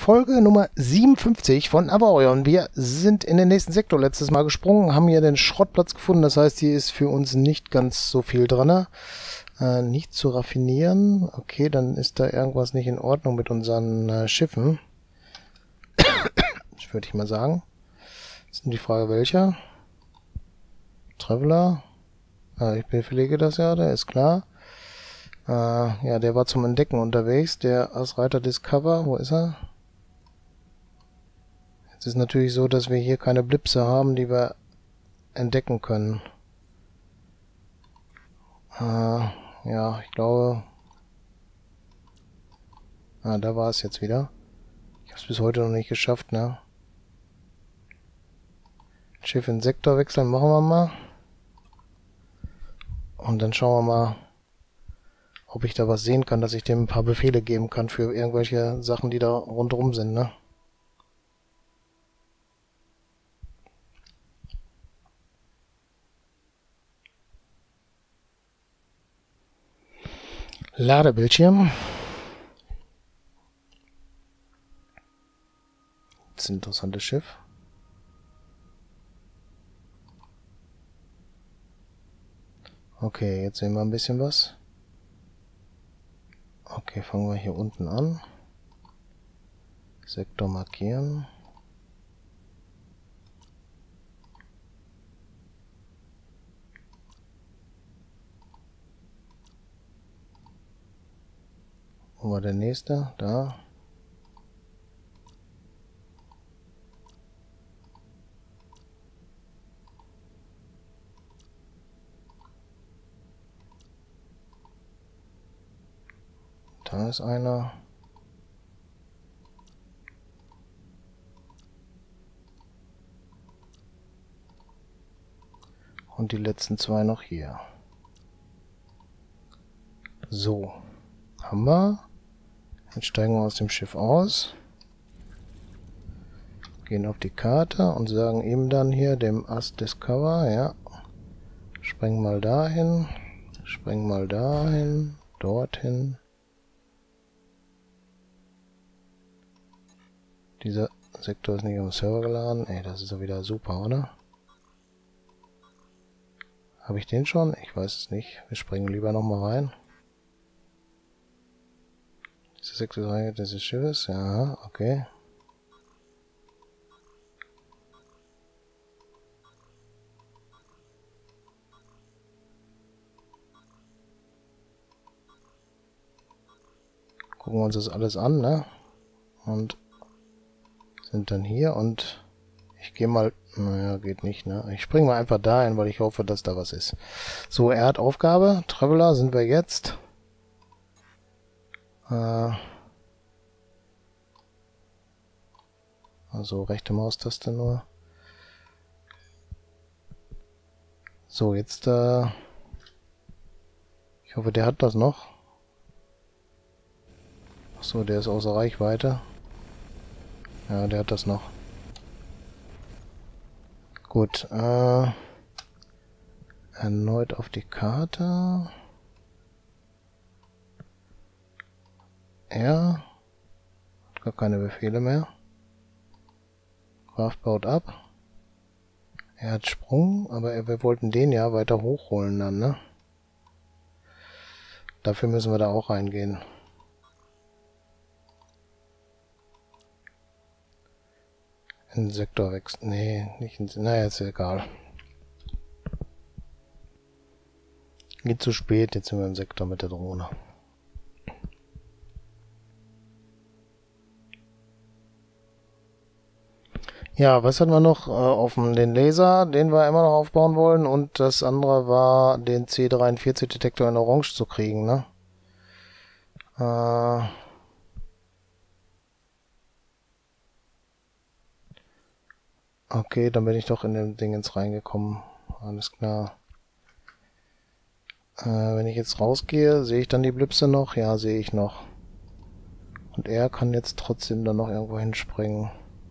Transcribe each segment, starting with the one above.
Folge Nummer 57 von Avorion. Wir sind in den nächsten Sektor letztes Mal gesprungen, haben hier den Schrottplatz gefunden. Das heißt, hier ist für uns nicht ganz so viel dran. Nicht zu raffinieren. Okay, dann ist da irgendwas nicht in Ordnung mit unseren Schiffen. Das würde ich mal sagen. Jetzt ist nur die Frage, welcher? Traveler. Ich befehlige das ja, der ist klar. Ja, der war zum Entdecken unterwegs. Der Ausreiter Discover, wo ist er? Jetzt ist natürlich so, dass wir hier keine Blipse haben, die wir entdecken können. Ja, ich glaube... da war es jetzt wieder. Ich habe es bis heute noch nicht geschafft, ne? Schiff in Sektor wechseln machen wir mal. Und dann schauen wir mal, ob ich da was sehen kann, dass ich dem ein paar Befehle geben kann für irgendwelche Sachen, die da rundherum sind, ne? Ladebildschirm. Das ist ein interessantes Schiff. Okay, jetzt sehen wir ein bisschen was. Okay, fangen wir hier unten an. Sektor markieren. Wo war der nächste? Da. Da ist einer. Und die letzten zwei noch hier. So. Haben wir. Jetzt steigen wir aus dem Schiff aus. Gehen auf die Karte und sagen ihm dann hier, dem Ast Discover, ja. Spring mal dahin. Spring mal dahin. Dorthin. Dieser Sektor ist nicht am Server geladen. Ey, das ist ja wieder super, oder? Habe ich den schon? Ich weiß es nicht. Wir springen lieber nochmal rein. Dieser Sektor des Schiffes. Ja, okay. Gucken wir uns das alles an, ne? Und sind dann hier und ich gehe mal... Naja, geht nicht, ne? Ich springe mal einfach dahin, weil ich hoffe, dass da was ist. So, er hat Aufgabe. Traveler sind wir jetzt. Also rechte Maustaste nur. So, jetzt ich hoffe, der hat das noch. Achso, der ist außer Reichweite. Ja, der hat das noch. Gut, erneut auf die Karte. Er hat gar keine Befehle mehr. Graf baut ab. Er hat Sprung, aber wir wollten den ja weiter hochholen dann, ne? Dafür müssen wir da auch reingehen. In den Sektor wechseln. Nee, nicht in... Naja, ist ja egal. Geht zu spät, jetzt sind wir im Sektor mit der Drohne. Ja, was hatten wir noch offen? Den Laser, den wir immer noch aufbauen wollen. Und das andere war, den C43-Detektor in Orange zu kriegen, ne? Okay, dann bin ich doch in dem Ding ins reingekommen. Alles klar. Wenn ich jetzt rausgehe, sehe ich dann die Blipse noch? Ja, sehe ich noch. Und er kann jetzt trotzdem dann noch irgendwo hinspringen.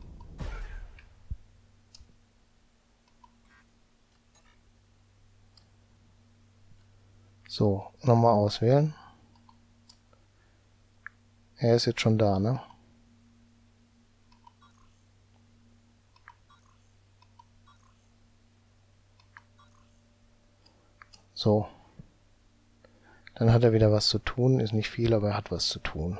So, nochmal auswählen. Er ist jetzt schon da, ne? So. Dann hat er wieder was zu tun. Ist nicht viel, aber er hat was zu tun.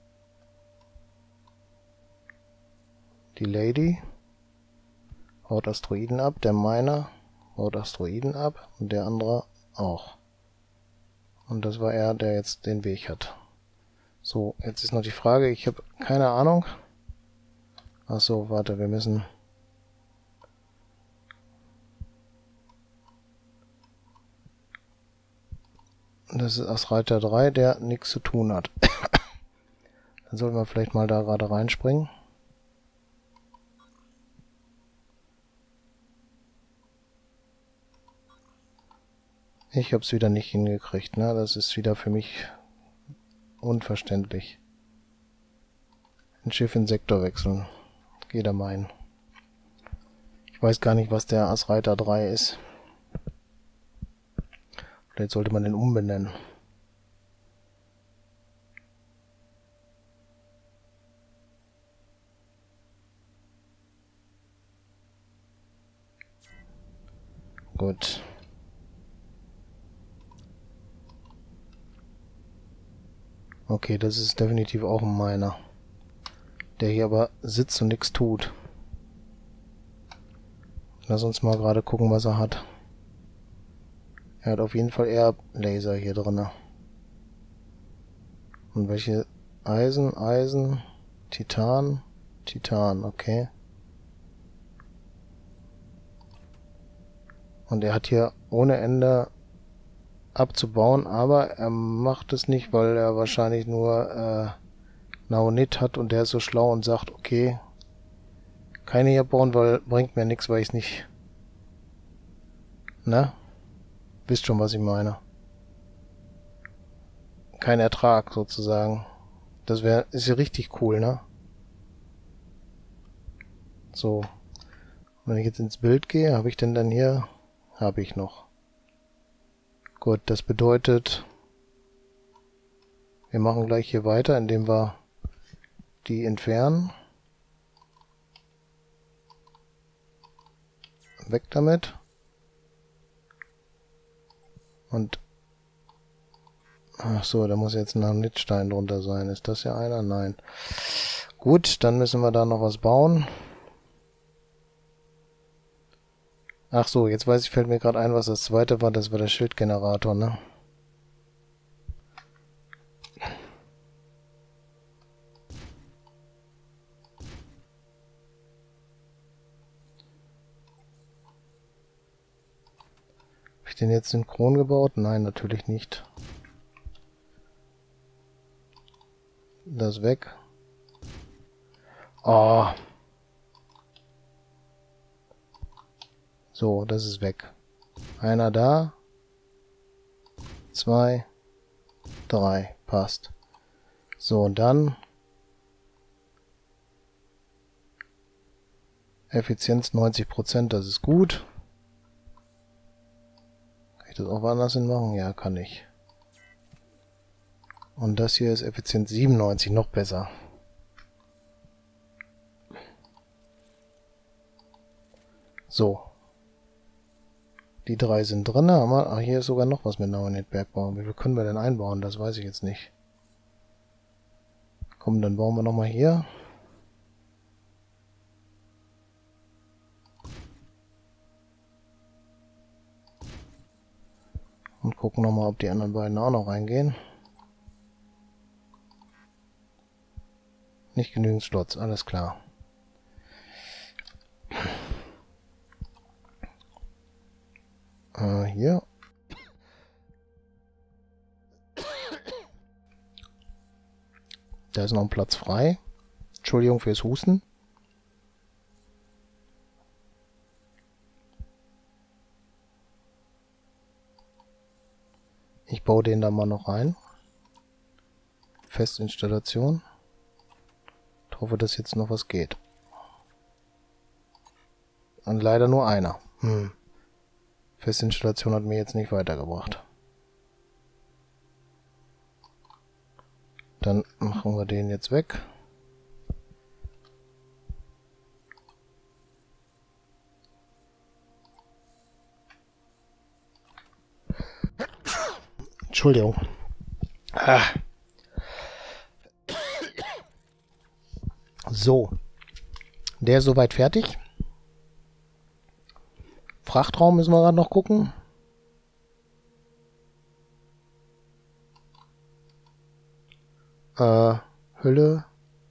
Die Lady haut Asteroiden ab. Der Miner haut Asteroiden ab. Und der andere auch. Und das war er, der jetzt den Weg hat. So, jetzt ist noch die Frage. Ich habe keine Ahnung. Ach so, warte, wir müssen... Das ist Asteroid 3, der nichts zu tun hat. Dann sollten wir vielleicht mal da gerade reinspringen. Ich habe es wieder nicht hingekriegt, ne? Das ist wieder für mich unverständlich. Ein Schiff in Sektor wechseln. Geht er meinen. Ich weiß gar nicht, was der Asteroid 3 ist. Vielleicht sollte man den umbenennen. Gut. Okay, das ist definitiv auch ein Miner. Der hier aber sitzt und nichts tut. Lass uns mal gerade gucken, was er hat. Er hat auf jeden Fall eher Laser hier drin. Und welche Eisen? Eisen, Titan, Titan, okay. Und er hat hier ohne Ende abzubauen, aber er macht es nicht, weil er wahrscheinlich nur Naonit hat und der ist so schlau und sagt, okay, keine hier bauen, weil bringt mir nichts, weil ich es nicht... Ne? Wisst schon, was ich meine. Kein Ertrag, sozusagen. Das ist ja richtig cool, ne? So. Wenn ich jetzt ins Bild gehe, habe ich denn dann hier... Habe ich noch. Gut, das bedeutet... Wir machen gleich hier weiter, indem wir die entfernen. Weg damit. Und... Ach so, da muss jetzt ein Nanitstein drunter sein. Ist das ja einer? Nein. Gut, dann müssen wir da noch was bauen. Ach so, jetzt weiß ich, fällt mir gerade ein, was das zweite war. Das war der Schildgenerator, ne? Habe ich den jetzt synchron gebaut? Nein, natürlich nicht. Das weg. Oh. So, das ist weg. Einer da. 2, 3. Passt. So, und dann Effizienz 90%, das ist gut. Kann ich das auch woanders hin machen? Ja, kann ich. Und das hier ist Effizienz 97, noch besser. So. Die 3 sind drin. Ach, hier ist sogar noch was mit Naonit-Bergbau. Wie viel können wir denn einbauen? Das weiß ich jetzt nicht. Komm, dann bauen wir nochmal hier. Und gucken nochmal, ob die anderen beiden auch noch reingehen. Nicht genügend Slots, alles klar. Hier. Da ist noch ein Platz frei. Entschuldigung fürs Husten. Ich baue den da mal noch rein. Festinstallation. Ich hoffe, dass jetzt noch was geht. Und leider nur einer. Festinstallation hat mir jetzt nicht weitergebracht. Dann machen wir den jetzt weg. Entschuldigung. Ah. So. Der ist soweit fertig. Frachtraum müssen wir gerade noch gucken. Hülle.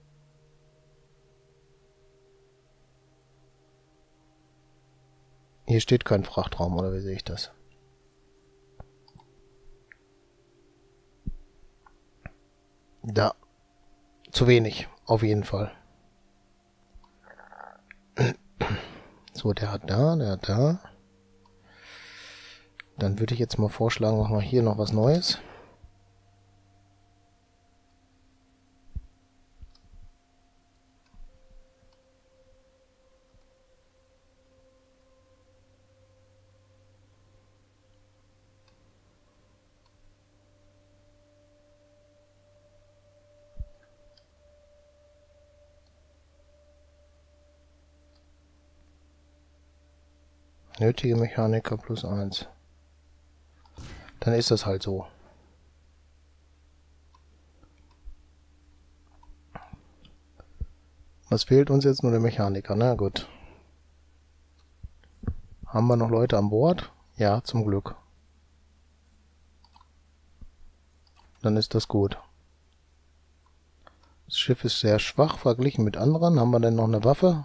Hier steht kein Frachtraum, oder wie sehe ich das? Da. Zu wenig, auf jeden Fall. So, der hat da, der hat da. Dann würde ich jetzt mal vorschlagen, machen wir hier noch was Neues. Nötige Mechaniker +1. Dann ist das halt so. Was fehlt uns jetzt? Nur der Mechaniker, na gut. Haben wir noch Leute an Bord? Ja, zum Glück. Dann ist das gut. Das Schiff ist sehr schwach verglichen mit anderen. Haben wir denn noch eine Waffe?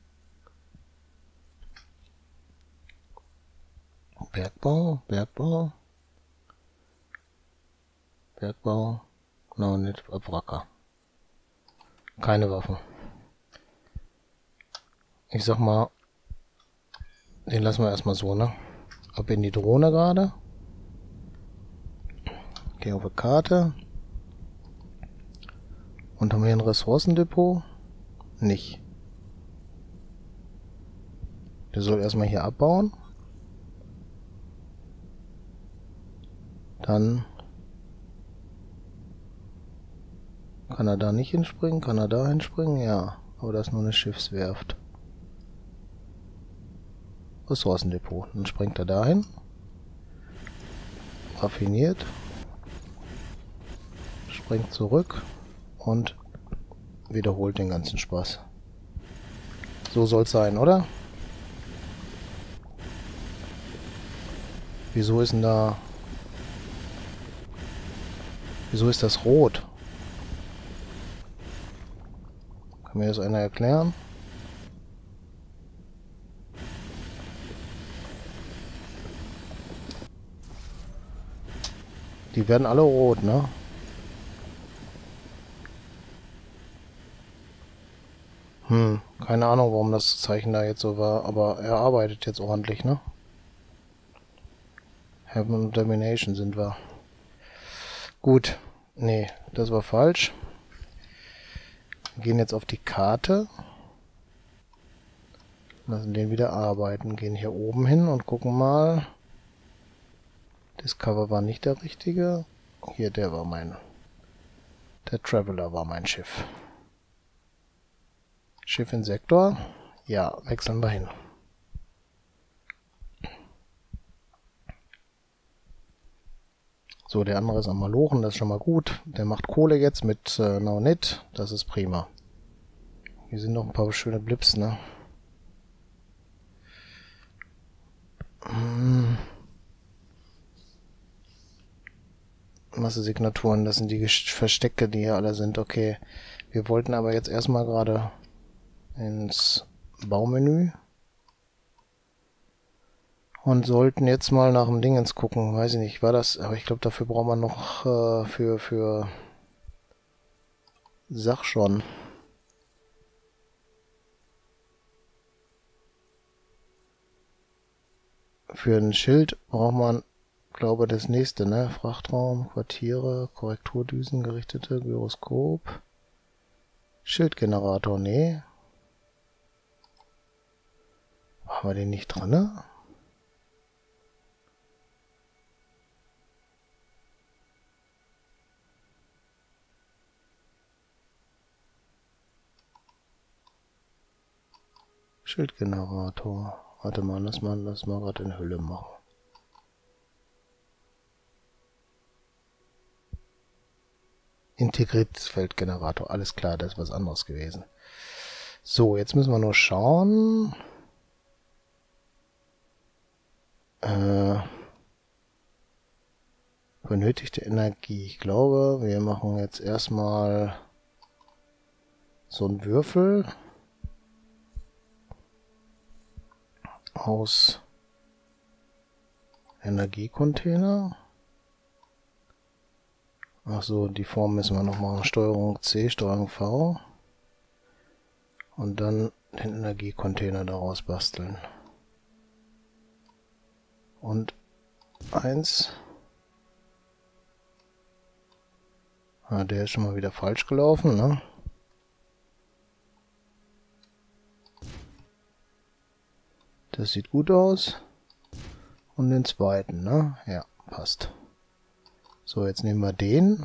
Bergbau, Bergbau. Bergbau. No, nicht Wracker. Keine Waffen. Ich sag mal, den lassen wir erstmal so, ne? Ab in die Drohne gerade. Geh auf die Karte. Und haben wir hier ein Ressourcendepot? Nicht. Der soll erstmal hier abbauen. Dann kann er da nicht hinspringen. Kann er da hinspringen? Ja. Aber das ist nur eine Schiffswerft. Ressourcendepot. Dann springt er dahin. Raffiniert. Springt zurück. Und wiederholt den ganzen Spaß. So soll es sein, oder? Wieso ist denn da... Wieso ist das rot? Kann mir das einer erklären? Die werden alle rot, ne? Keine Ahnung, warum das Zeichen da jetzt so war, aber er arbeitet jetzt ordentlich, ne? Heaven und Domination sind wir. Gut. Nee, das war falsch. Wir gehen jetzt auf die Karte. Lassen den wieder arbeiten. Gehen hier oben hin und gucken mal. Discover war nicht der richtige. Hier, der war mein... Der Traveler war mein Schiff. Schiff in Sektor. Ja, wechseln wir hin. So, der andere ist am Malochen, das ist schon mal gut. Der macht Kohle jetzt mit Naunit, das ist prima. Hier sind noch ein paar schöne Blips, ne? Masse-Signaturen, das sind die Verstecke, die hier alle sind. Okay, wir wollten aber jetzt erstmal gerade ins Baumenü. Und sollten jetzt mal nach dem Dingens gucken. Weiß ich nicht, war das... Aber ich glaube, dafür braucht man noch für Sag schon. Für ein Schild braucht man, glaube das nächste, ne? Frachtraum, Quartiere, Korrekturdüsen, gerichtete, Gyroskop. Schildgenerator, nee. Haben wir den nicht dran, ne? Schildgenerator. Warte mal, lass mal gerade in Hülle machen. Integritätsfeldgenerator. Alles klar, das ist was anderes gewesen. So, jetzt müssen wir nur schauen. Benötigte Energie. Ich glaube, wir machen jetzt erstmal so einen Würfel aus Energiecontainer. Achso, die Form müssen wir noch machen. Steuerung C, Steuerung V. Und dann den Energiecontainer daraus basteln. Und 1. Ah, der ist schon mal wieder falsch gelaufen, ne? Das sieht gut aus. Und den zweiten, ne? Ja, passt. So, jetzt nehmen wir den.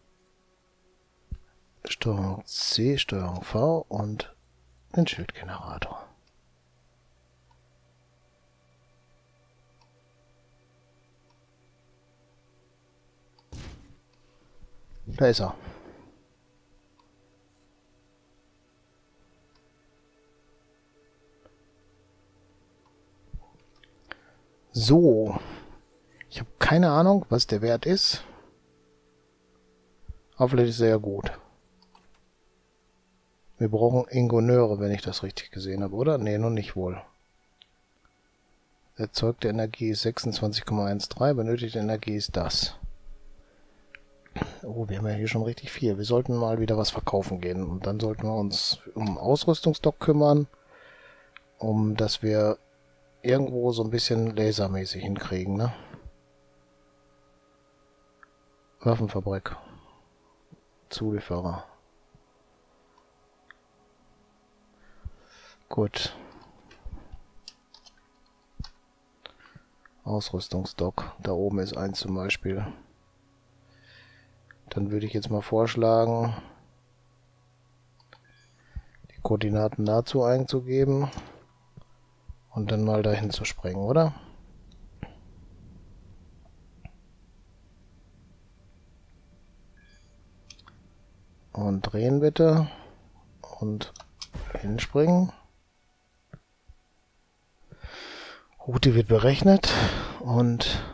Steuerung C, Steuerung V und den Schildgenerator. Da ist er. So. Ich habe keine Ahnung, was der Wert ist. Aber vielleicht ist er ja gut. Wir brauchen Ingonieure, wenn ich das richtig gesehen habe, oder? Nee, noch nicht wohl. Erzeugte Energie ist 26,13, benötigte Energie ist das. Oh, wir haben ja hier schon richtig viel. Wir sollten mal wieder was verkaufen gehen. Und dann sollten wir uns um Ausrüstungsdock kümmern, um dass wir irgendwo so ein bisschen lasermäßig hinkriegen, ne? Waffenfabrik. Zulieferer. Gut. Ausrüstungsdock. Da oben ist eins zum Beispiel. Dann würde ich jetzt mal vorschlagen, die Koordinaten dazu einzugeben und dann mal dahin zu springen, oder? Und drehen bitte und hinspringen. Route wird berechnet und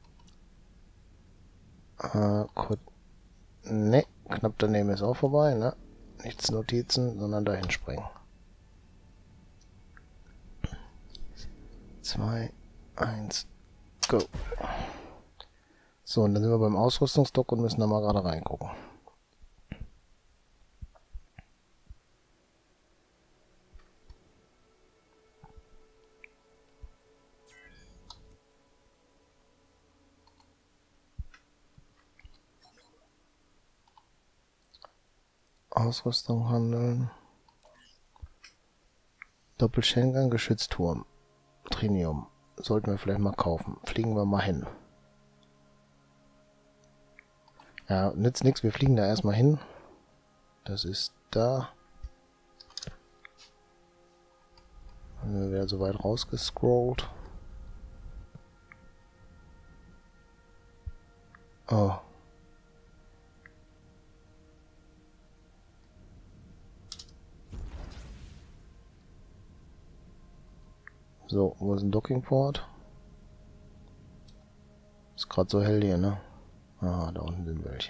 ne, knapp daneben ist auch vorbei, ne? Nichts Notizen, sondern dahin springen. 2, 1, go. So, und dann sind wir beim Ausrüstungsdock und müssen da mal gerade reingucken. Ausrüstung handeln. Doppelschengang, Geschützturm. Trinium. Sollten wir vielleicht mal kaufen. Fliegen wir mal hin. Ja, nützt nichts. Wir fliegen da erstmal hin. Das ist da. Dann sind wir wieder so weit rausgescrollt. Oh. So, wo ist ein Dockingport? Ist gerade so hell hier, ne? Ah, da unten sind welche.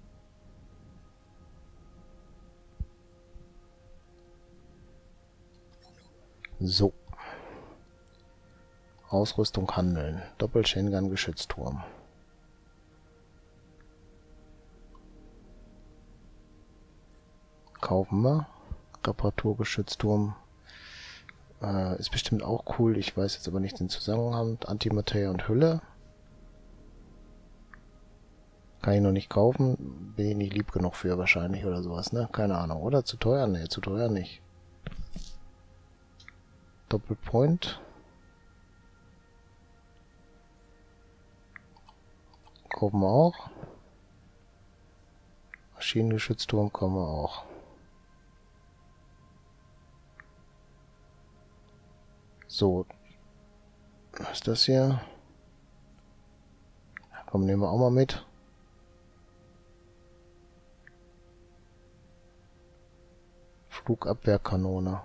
So. Ausrüstung handeln. Doppelchain-Gun Geschützturm. Kaufen wir. Reparaturgeschützturm. Ist bestimmt auch cool. Ich weiß jetzt aber nicht den Zusammenhang. Antimaterie und Hülle. Kann ich noch nicht kaufen. Bin ich nicht lieb genug für wahrscheinlich oder sowas, ne? Keine Ahnung. Oder zu teuer? Ne, zu teuer nicht. Doppelpoint. Kaufen wir auch. Maschinengeschützturm kommen wir auch. So. Was ist das hier? Komm, nehmen wir auch mal mit. Flugabwehrkanone.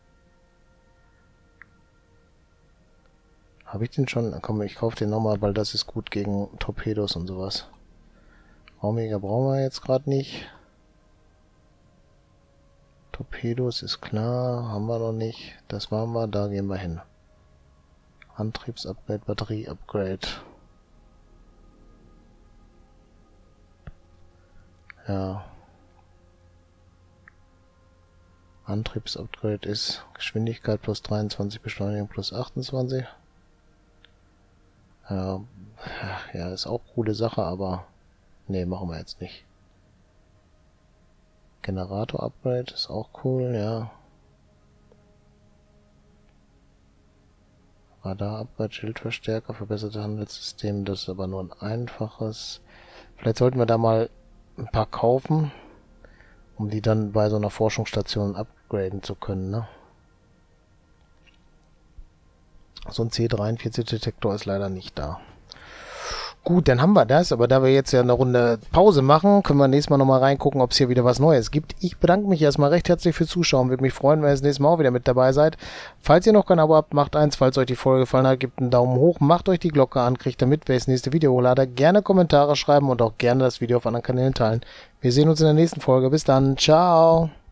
Habe ich den schon? Komm, ich kaufe den nochmal, weil das ist gut gegen Torpedos und sowas. Raumjäger brauchen wir jetzt gerade nicht. Torpedos ist klar, haben wir noch nicht. Das waren wir, da gehen wir hin. Antriebsupgrade, Batterie-Upgrade. Ja. Antriebsupgrade ist Geschwindigkeit plus 23, Beschleunigung plus 28. Ja, ja, ist auch coole Sache, aber nee, machen wir jetzt nicht. Generator-Upgrade ist auch cool, ja. Radar-Upgrade, Schildverstärker, verbesserte Handelssystem, das ist aber nur ein einfaches. Vielleicht sollten wir da mal ein paar kaufen, um die dann bei so einer Forschungsstation upgraden zu können, ne? So ein C43-Detektor ist leider nicht da. Gut, dann haben wir das, aber da wir jetzt ja eine Runde Pause machen, können wir nächstes Mal nochmal reingucken, ob es hier wieder was Neues gibt. Ich bedanke mich erstmal recht herzlich fürs Zuschauen, würde mich freuen, wenn ihr das nächste Mal auch wieder mit dabei seid. Falls ihr noch kein Abo habt, macht eins, falls euch die Folge gefallen hat, gebt einen Daumen hoch, macht euch die Glocke an, kriegt damit, wer das nächste Video hochlade, gerne Kommentare schreiben und auch gerne das Video auf anderen Kanälen teilen. Wir sehen uns in der nächsten Folge, bis dann, ciao!